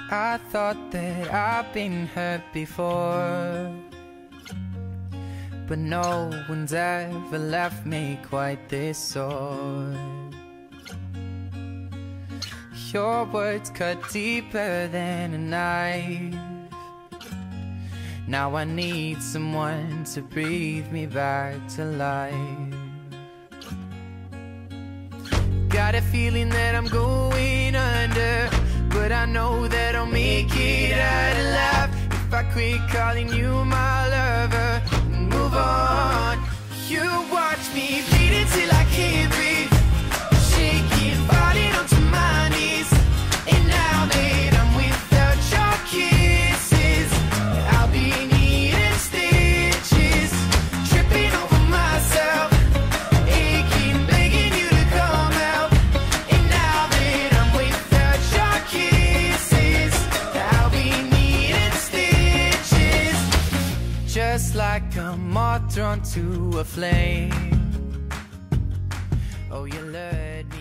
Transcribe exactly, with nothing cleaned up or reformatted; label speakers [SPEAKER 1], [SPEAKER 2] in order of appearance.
[SPEAKER 1] I thought that I've been hurt before, but no one's ever left me quite this sore. Your words cut deeper than a knife. Now I need someone to breathe me back to life. Got a feeling that I'm going under, but I know that I'll make it out alive if I quit calling you my lover and move on. You watch me bleed until I can't breathe, shaking, falling onto my knees. And now that I'm without your kisses, I'll be needing stitches, tripping over myself, aching, begging you to come out. And now that I'm without your kisses, I'll be needing stitches, just like a moth drawn to a flame. Oh, you lured me